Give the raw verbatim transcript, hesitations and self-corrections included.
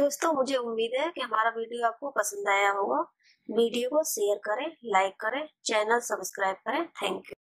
दोस्तों, मुझे उम्मीद है कि हमारा वीडियो आपको पसंद आया होगा। वीडियो को शेयर करें, लाइक करें, चैनल सब्सक्राइब करें। Thank you.